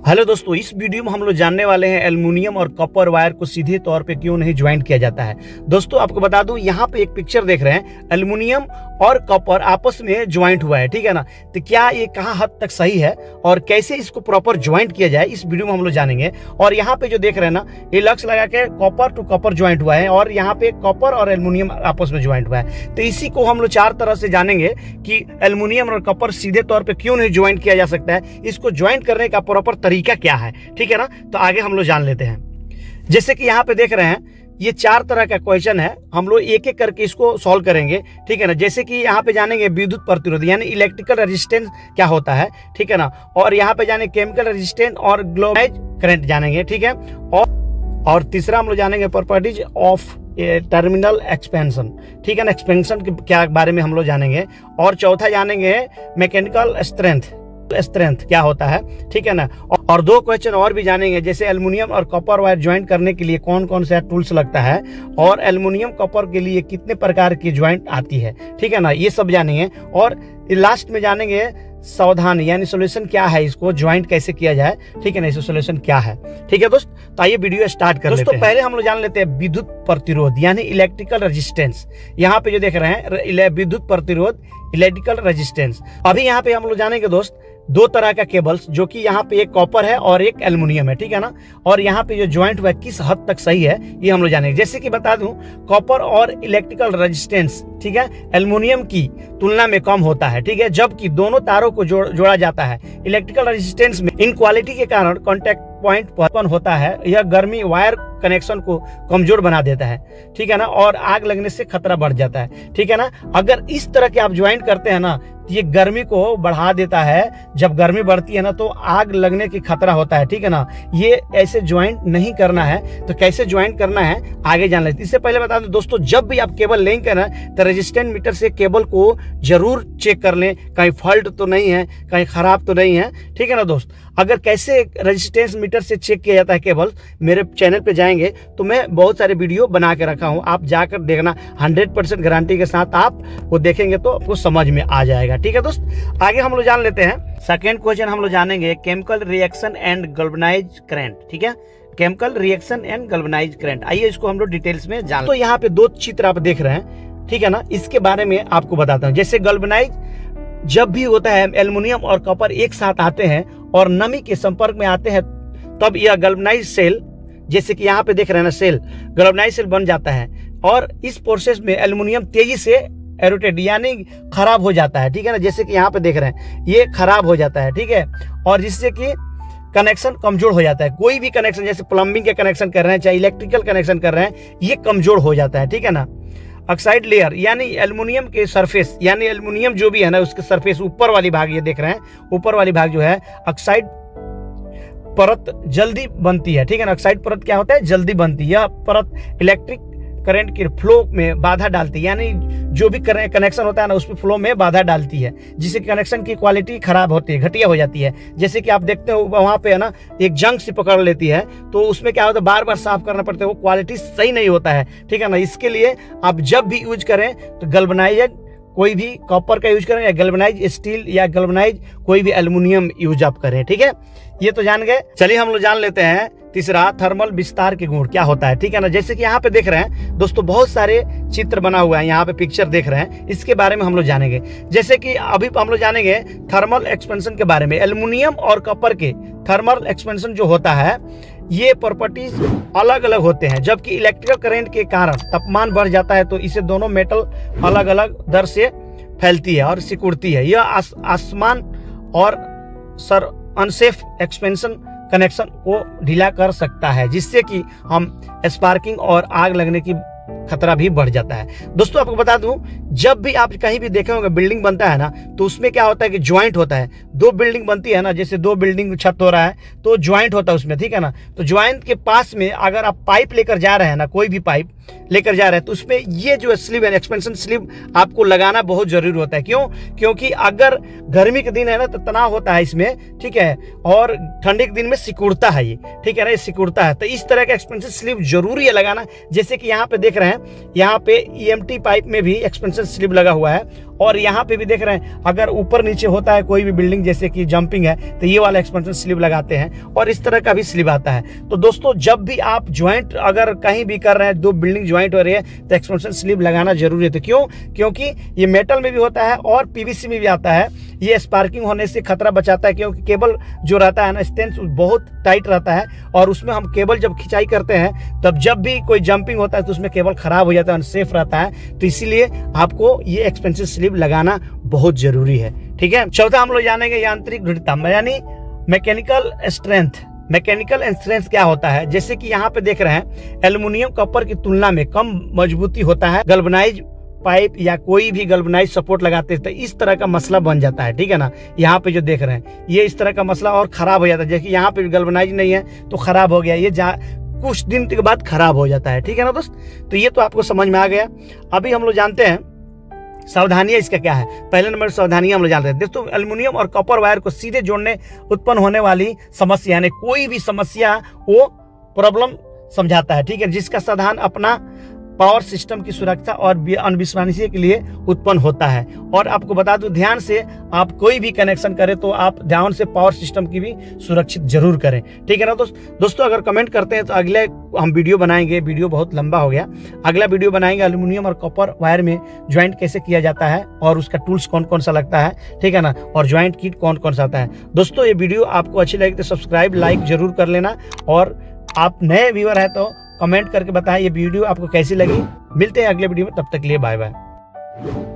Hello दोस्तों, इस video में हम लोग जानने वाले हैं एल्युमिनियम और कॉपर वायर को सीधे तौर पे क्यों नहीं ज्वाइंट किया जाता है। दोस्तों आपको बता दूं, यहाँ पे एक पिक्चर देख रहे हैं, एल्युमिनियम और कॉपर आपस में ज्वाइंट हुआ है, ठीक है ना। तो क्या ये कहाँ हद तक सही है और कैसे इसको प्रॉपर ज्वाइंट किया जाए, इस वीडियो में हम लोग जानेंगे। और यहाँ पे जो देख रहे हैं ना, ये लक्स लगा के कॉपर टू कॉपर ज्वाइंट हुआ है और यहाँ पे कॉपर और एल्युमिनियम आपस में ज्वाइंट हुआ है। तो इसी को हम लोग चार तरह से जानेंगे कि एल्युमिनियम और कॉपर सीधे तौर पर क्यों नहीं ज्वाइंट किया जा सकता है, इसको ज्वाइंट करने का प्रॉपर तरीका क्या है, ठीक है ना। तो आगे हम लोग जान लेते हैं। जैसे कि यहाँ पे देख रहे हैं, ये चार तरह का क्वेश्चन है, हम लोग एक एक करके इसको सॉल्व करेंगे, ठीक है ना। जैसे कि यहाँ पे जानेंगे विद्युत प्रतिरोध यानी इलेक्ट्रिकल रेजिस्टेंस क्या होता है, ठीक है ना। और यहाँ पे जाने केमिकल रेजिस्टेंस और ग्लोबलाइज करंट जानेंगे, ठीक है। और तीसरा हम लोग जानेंगे प्रॉपर्टीज ऑफ टर्मिनल एक्सपेंशन, ठीक है ना। एक्सपेंशन के क्या बारे में हम लोग जानेंगे। और चौथा जानेंगे मैकेनिकल स्ट्रेंथ क्या होता है, ठीक है ना। और दो क्वेश्चन और भी जानेंगे, जैसे एल्युमिनियम और कॉपर वायर ज्वाइंट करने के लिए कौन कौन सा टूल्स लगता है और एल्युमिनियम कॉपर के लिए कितने प्रकार की ज्वाइंट आती है, ठीक है ना। ये सब जानेंगे। और लास्ट में जानेंगे सावधान यानी सोल्यूशन क्या है, इसको ज्वाइंट कैसे किया जाए, ठीक है ना। इसका सोल्यूशन क्या है, ठीक है दोस्त। तो आइए वीडियो स्टार्ट कर लेते हैं। पहले हम लोग जान लेते हैं विद्युत प्रतिरोध यानी इलेक्ट्रिकल रेजिस्टेंस। यहाँ पे जो देख रहे हैं विद्युत प्रतिरोध इलेक्ट्रिकल रेजिस्टेंस। अभी यहाँ पे हम लोग जानेंगे दोस्त दो तरह का केबल्स, जो कि यहाँ पे एक कॉपर है और एक एल्युमिनियम है, ठीक है ना। और यहाँ पे जो ज्वाइंट हुआ है किस हद तक सही है ये हम लोग जानेंगे। जैसे कि बता दूं, कॉपर और इलेक्ट्रिकल रेजिस्टेंस, ठीक है, एल्युमिनियम की तुलना में कम होता है, ठीक है। जबकि दोनों तारों को जोड़ा जाता है। इलेक्ट्रिकल रेजिस्टेंस में इनक्वालिटी के कारण कॉन्टैक्ट पॉइंट उत्पन्न होता है। यह गर्मी वायर कनेक्शन को कमजोर बना देता है, ठीक है ना। और आग लगने से खतरा बढ़ जाता है, ठीक है ना। अगर इस तरह के आप ज्वाइंट करते हैं ना, ये गर्मी को बढ़ा देता है। जब गर्मी बढ़ती है ना तो आग लगने की खतरा होता है, ठीक है ना। ये ऐसे ज्वाइंट नहीं करना है। तो कैसे ज्वाइंट करना है आगे जान लेते हैं। इससे पहले बता दूं दोस्तों, जब भी आप केबल लेंगे ना तो रेजिस्टेंस मीटर से केबल को जरूर चेक कर लें, कहीं फॉल्ट तो नहीं है, कहीं खराब तो नहीं है, ठीक है ना दोस्त। अगर कैसे रेजिस्टेंस मीटर से चेक किया जाता है केबल, मेरे चैनल पे जाएंगे तो मैं बहुत सारे वीडियो बना के रखा हूँ, आप जाकर देखना। 100% गारंटी के साथ आप वो देखेंगे तो आपको समझ में आ जाएगा, ठीक है दोस्त। आगे हम लोग जान लेते हैं सेकेंड क्वेश्चन। हम लोग जानेंगे chemical reaction and galvanized current, ठीक है। Chemical reaction and galvanized current, आइए इसको हम लोग डिटेल्स में जान। तो यहाँ पे दो चित्र आप देख रहे हैं, ठीक है ना। इसके बारे में आपको बताता हूँ। जैसे गैल्वेनाइज जब भी होता है, एल्युमिनियम और कॉपर एक साथ आते हैं और नमी के संपर्क में आते हैं, तब यह गैल्वेनाइज्ड सेल, जैसे कि यहाँ पे देख रहे हैं ना, सेल गैल्वेनाइज्ड सेल बन जाता है। और इस प्रोसेस में एल्युमिनियम तेजी से एरोटेड यानी खराब हो जाता है, ठीक है ना। जैसे कि यहाँ पे देख रहे हैं, ये खराब हो जाता है, ठीक है। और जिससे कि कनेक्शन कमजोर हो जाता है। कोई भी कनेक्शन, जैसे प्लम्बिंग के कनेक्शन कर रहे हैं, चाहे इलेक्ट्रिकल कनेक्शन कर रहे हैं, ये कमजोर हो जाता है, ठीक है ना। ऑक्साइड लेयर यानी एल्युमिनियम के सरफेस, यानी एल्युमिनियम जो भी है ना, उसके सरफेस ऊपर वाली भाग, ये देख रहे हैं, ऊपर वाली भाग जो है ऑक्साइड परत जल्दी बनती है, ठीक है ना। ऑक्साइड परत क्या होता है, जल्दी बनती है। यह परत इलेक्ट्रिक करंट के फ्लो में बाधा डालती है, यानी जो भी कनेक्शन होता है ना, उसमें फ्लो में बाधा डालती है, जिससे कनेक्शन की क्वालिटी खराब होती है, घटिया हो जाती है। जैसे कि आप देखते हो वहां पे है ना, एक जंग सी पकड़ लेती है, तो उसमें क्या होता है, बार बार साफ करना पड़ता है, वो क्वालिटी सही नहीं होता है, ठीक है ना। इसके लिए आप जब भी यूज करें तो गैल्वेनाइज्ड कोई भी कॉपर का यूज करें, या गैल्वेनाइज स्टील या गैल्वेनाइज कोई भी एल्युमिनियम यूज आप करें, ठीक है। ये तो जान गए। चलिए हम लोग जान लेते हैं तीसरा, थर्मल विस्तार के गुण क्या होता है, ठीक है ना। जैसे कि यहाँ पे देख रहे हैं दोस्तों, बहुत सारे चित्र बना हुआ है, यहाँ पे पिक्चर देख रहे हैं, इसके बारे में हम लोग जानेंगे। जैसे कि अभी हम लोग जानेंगे थर्मल एक्सपेंशन के बारे में। एल्युमिनियम और कॉपर के थर्मल एक्सपेंशन जो होता है, ये प्रॉपर्टीज अलग अलग होते हैं। जबकि इलेक्ट्रिकल करंट के कारण तापमान बढ़ जाता है, तो इसे दोनों मेटल अलग अलग दर से फैलती है और सिकुड़ती है। यह आसमान और अनसेफ एक्सपेंशन कनेक्शन को ढीला कर सकता है, जिससे कि हम स्पार्किंग और आग लगने की खतरा भी बढ़ जाता है। दोस्तों आपको बता दूं, जब भी आप कहीं भी देखे होंगे बिल्डिंग बनता है ना, तो उसमें क्या होता है कि ज्वाइंट होता है। दो बिल्डिंग बनती है ना, जैसे दो बिल्डिंग छत हो रहा है तो ज्वाइंट होता है उसमें, ठीक है ना। तो ज्वाइंट के पास में अगर आप पाइप लेकर जा रहे हैं ना, कोई भी पाइप लेकर जा रहे हैं, तो उसमें ये जो स्लीव है, एक्सपेंशन स्लीव आपको लगाना बहुत जरूरी होता है। क्यों? क्योंकि अगर गर्मी के दिन है ना तो तनाव होता है इसमें, ठीक है, और ठंडी के दिन में सिकुड़ता है ये, ठीक है ना, ये सिकुड़ता है। तो इस तरह का एक्सपेंशन स्लीव जरूरी है लगाना। जैसे कि यहाँ पे देख रहे हैं, यहाँ पे EMT पाइप में भी एक्सपेंशन स्लीव लगा हुआ है। और यहाँ पे भी देख रहे हैं, अगर ऊपर नीचे होता है कोई भी बिल्डिंग जैसे कि जंपिंग है तो ये वाला एक्सपेंशन स्लीव लगाते हैं, और इस तरह का भी स्लीव आता है। तो दोस्तों जब भी आप ज्वाइंट अगर कहीं भी कर रहे हैं, दो बिल्डिंग ज्वाइंट हो रही है, तो एक्सपेंशन स्लीव लगाना जरूरी है। तो क्यों? क्योंकि ये मेटल में भी होता है और पीवीसी में भी आता है। ये स्पार्किंग होने से खतरा बचाता है, क्योंकि केबल जो रहता है ना, स्ट्रेंथ बहुत टाइट रहता है, और उसमें हम केबल जब खिंचाई करते हैं तब जब भी कोई जंपिंग होता है तो उसमें केबल खराब हो जाता है, अनसेफ रहता है। तो इसीलिए आपको ये एक्सपेंसिव स्लीव लगाना बहुत जरूरी है। ठीक है। चौथा हम लोग जानेंगे यांत्रिक दृढ़ता, यानी मैकेनिकल स्ट्रेंथ। मैकेनिकल स्ट्रेंथ क्या होता है? जैसे कि यहाँ पे देख रहे हैं, एल्युमिनियम कॉपर की तुलना में कम मजबूती होता है। गैल्वेनाइज पाइप या कोई भी गैल्वेनाइज सपोर्ट लगाते हैं तो इस तरह का मसला बन जाता है। ठीक है ना। यहाँ पे जो देख रहे हैं ये इस तरह का मसला और खराब हो जाता है। जैसे यहाँ पे गैल्वेनाइज नहीं है तो खराब हो गया, ये कुछ दिन के बाद खराब हो जाता है। ठीक है ना दोस्त। तो ये तो आपको समझ में आ गया। अभी हम लोग जानते हैं सावधानियां इसका क्या है। पहले नंबर सावधानियां हम लोग जानते हैं। दोस्तों एल्युमिनियम और कॉपर वायर को सीधे जोड़ने उत्पन्न होने वाली समस्या, यानी कोई भी समस्या वो प्रॉब्लम समझाता है। ठीक है। जिसका समाधान अपना पावर सिस्टम की सुरक्षा और अनविश्वसनीय के लिए उत्पन्न होता है। और आपको बता दूं, ध्यान से आप कोई भी कनेक्शन करें तो आप ध्यान से पावर सिस्टम की भी सुरक्षित जरूर करें। ठीक है ना दोस्तों अगर कमेंट करते हैं तो अगले हम वीडियो बनाएंगे। वीडियो बहुत लंबा हो गया, अगला वीडियो बनाएंगे एल्युमिनियम और कॉपर वायर में ज्वाइंट कैसे किया जाता है और उसका टूल्स कौन कौन सा लगता है। ठीक है ना। और ज्वाइंट किट कौन कौन सा आता है। दोस्तों ये वीडियो आपको अच्छी लगी तो सब्सक्राइब लाइक जरूर कर लेना, और आप नए व्यूअर है तो कमेंट करके बताएं ये वीडियो आपको कैसी लगी। मिलते हैं अगले वीडियो में, तब तक के लिए बाय बाय।